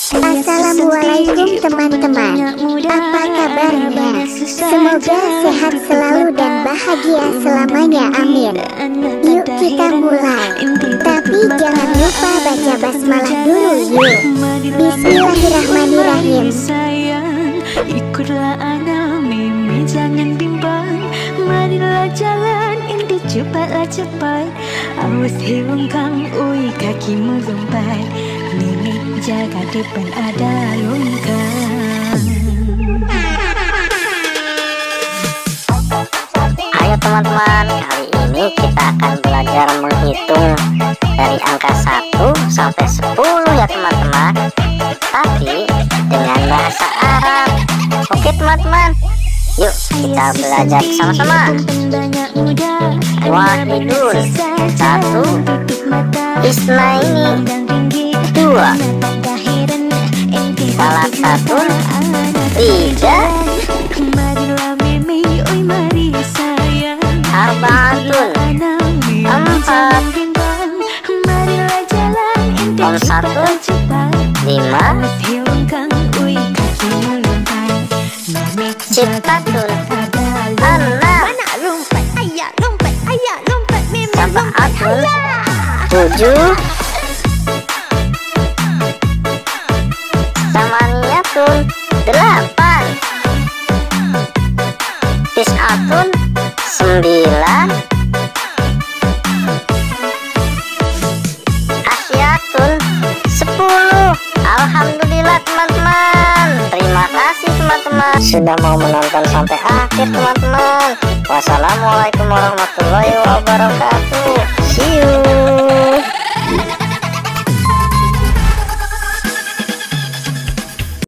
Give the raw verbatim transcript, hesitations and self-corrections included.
Assalamualaikum teman-teman, apa kabarnya? Semoga sehat selalu dan bahagia selamanya, amin. Yuk kita mulai, tapi jangan lupa baca basmalah dulu yuk. Bismillahirrahmanirrahim. Ikutlah ana mimi, jangan bimbang. Marilah jalan inti, cepatlah cepat. Awas hilangkan, ui kakimu lompat. Mimi jaga depan ada longkang. Ayo teman-teman, kali ini kita akan belajar menghitung dari angka satu sampai sepuluh ya teman-teman, tapi dengan bahasa Arab. Oke teman-teman, yuk kita belajar sama-sama. Wahidun, satu. Isnaini, dua. Salasatun, tiga. Arbaatun, empat. Khamsatun, lima. Sittatun, enam. Sab'atun, tujuh. Samaniyatun, delapan. Tis'atun, sembilan. Asyatun, sepuluh. Alhamdulillah teman-teman. Terima kasih teman-teman sudah mau menonton sampai akhir teman-teman. Wassalamualaikum warahmatullahi wabarakatuh. See you.